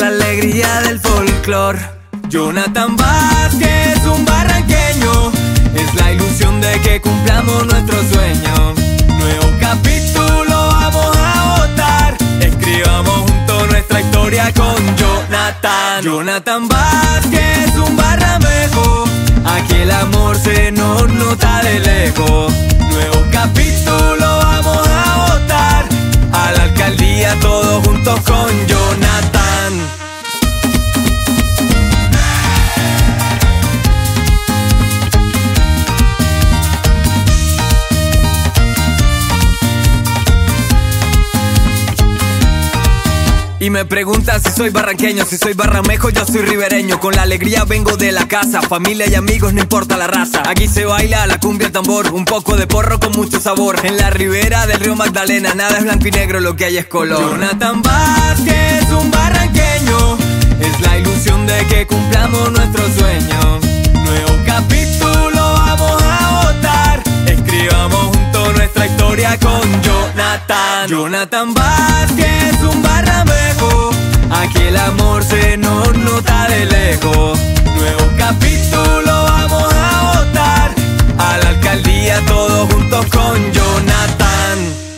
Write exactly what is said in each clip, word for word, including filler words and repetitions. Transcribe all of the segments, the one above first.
alegría del folclor. Jonathan Vázquez, un barranqueño, es la ilusión de que cumplamos nuestro sueño. Nuevo capítulo vamos a votar, escribamos juntos nuestra historia con Jonathan. Jonathan Vázquez, un barramejo, aquí el amor se nos nota de lejos. Nuevo capítulo vamos a votar, a la alcaldía todos juntos con Jonathan. Y me preguntas si soy barranqueño, si soy barramejo, yo soy ribereño. Con la alegría vengo de la casa, familia y amigos, no importa la raza. Aquí se baila la cumbia, el tambor, un poco de porro con mucho sabor. En la ribera del río Magdalena, nada es blanco y negro, lo que hay es color. Jonathan Vázquez, un barranqueño, es la ilusión de que cumplamos nuestro sueño. Nuevo capítulo vamos a votar, escribamos juntos nuestra historia con Jonathan. Jonathan Vázquez, un barramejo, aquí el amor se nos nota de lejos. Nuevo capítulo vamos a votar, a la alcaldía todos juntos con Jonathan.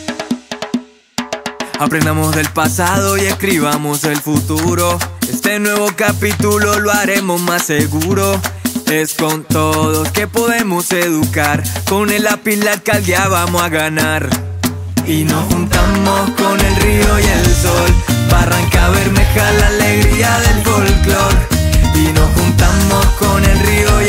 Aprendamos del pasado y escribamos el futuro. Este nuevo capítulo lo haremos más seguro. Es con todos que podemos educar, con el lápiz la alcaldía vamos a ganar. Y nos juntamos con el río y el sol, Barranca Bermeja, la alegría del folclor. Y nos juntamos con el río